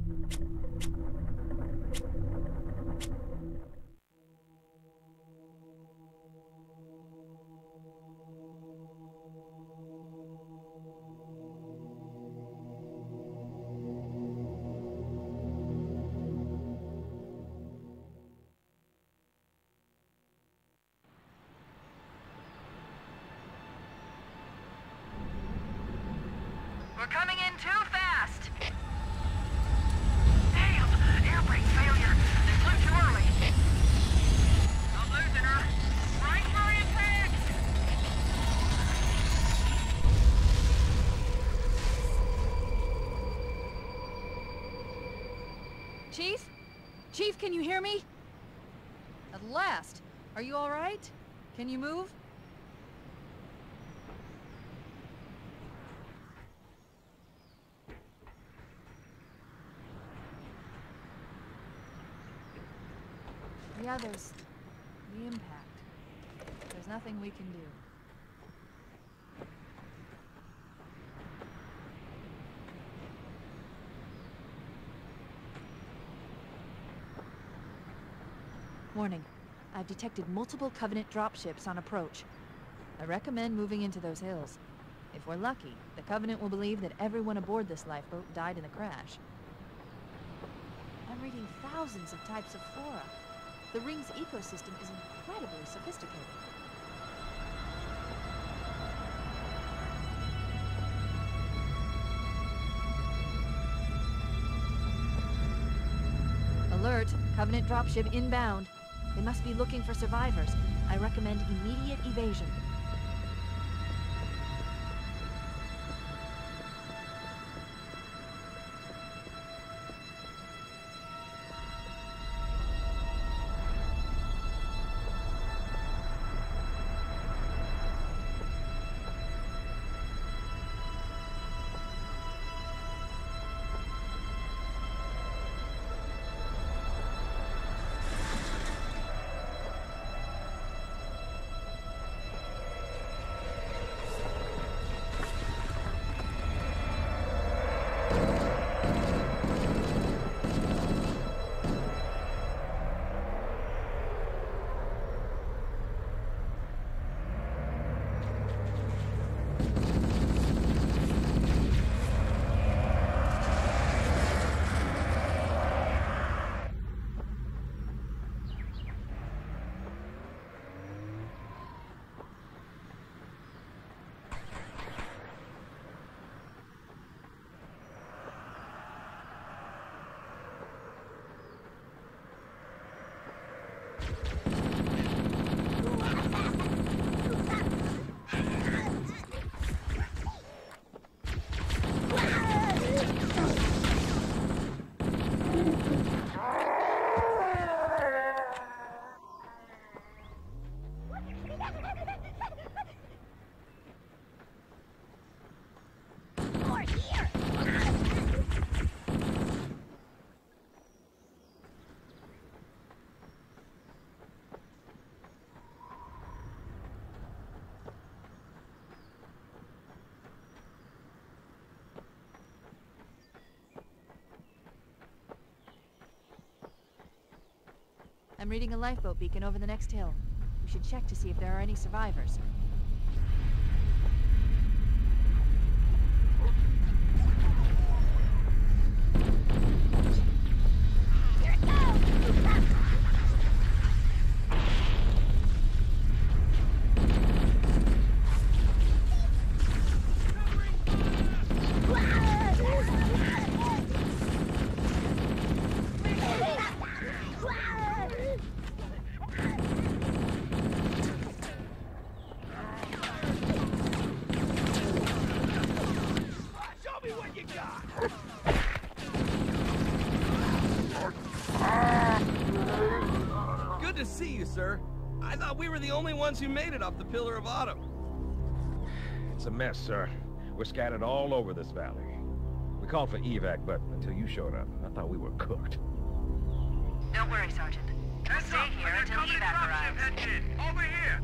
We're coming in too fast! Damn! Air brake failure! They flew too early! I'm losing her! Right for impact! Chief? Chief, can you hear me? At last! Are you alright? Can you move? The others, the impact. There's nothing we can do. Warning. I've detected multiple Covenant dropships on approach. I recommend moving into those hills. If we're lucky, the Covenant will believe that everyone aboard this lifeboat died in the crash. I'm reading thousands of types of flora. The ring's ecosystem is incredibly sophisticated. Alert! Covenant dropship inbound. They must be looking for survivors. I recommend immediate evasion. I'm reading a lifeboat beacon over the next hill. We should check to see if there are any survivors. Good to see you, sir. I thought we were the only ones who made it off the Pillar of Autumn. It's a mess, sir. We're scattered all over this valley. We called for evac, but until you showed up, I thought we were cooked. Don't worry, Sergeant. We'll stay here until evac arrives. Over here!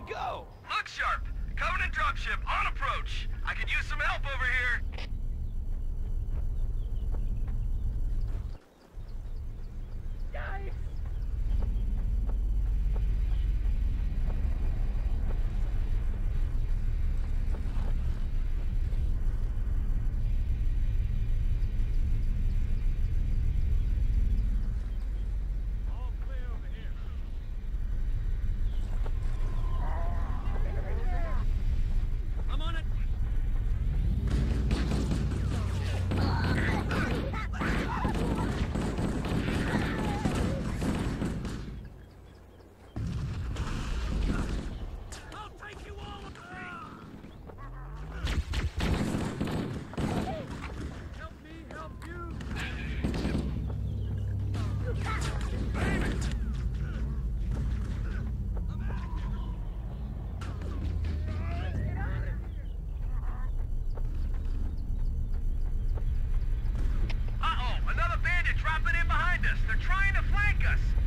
go? Look sharp. Covenant dropship on approach. I could use some help over here. Another bandit dropping in behind us. They're trying to flank us.